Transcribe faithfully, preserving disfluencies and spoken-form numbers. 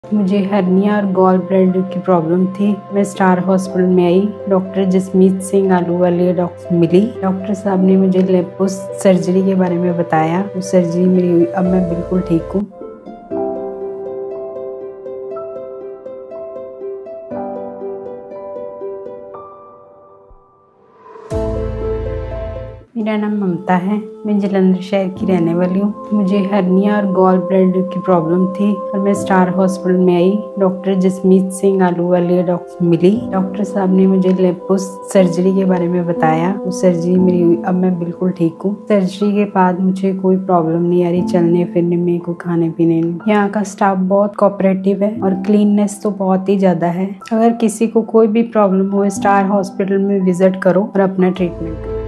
मुझे हर्निया और gall bladder की प्रॉब्लम थी। मैं स्टार हॉस्पिटल में आई। डॉक्टर जसमीत सिंह आलूवालिया डॉक्टर मिली। डॉक्टर साहब ने मुझे लेप्रोस सर्जरी के बारे में बताया। वो सर्जरी मेरी हुई, अब मैं बिल्कुल ठीक हूँ। मेरा नाम ममता है। मैं जलंधर शहर की रहने वाली हूँ। मुझे हर्निया और गॉल ब्लैडर की प्रॉब्लम थी और मैं स्टार हॉस्पिटल में आई। डॉक्टर जसमीत सिंह आलूवालिया डॉक्टर मिली। डॉक्टर साहब ने मुझे लेप्रोस सर्जरी के बारे में बताया। वो सर्जरी मेरी हुई, अब मैं बिल्कुल ठीक हूँ। सर्जरी के बाद मुझे कोई प्रॉब्लम नहीं आ रही चलने फिरने में, कोई खाने पीने में। यहाँ का स्टाफ बहुत कोऑपरेटिव है और क्लीननेस तो बहुत ही ज्यादा है। अगर किसी को कोई भी प्रॉब्लम हो, स्टार हॉस्पिटल में विजिट करो और अपना ट्रीटमेंट करो।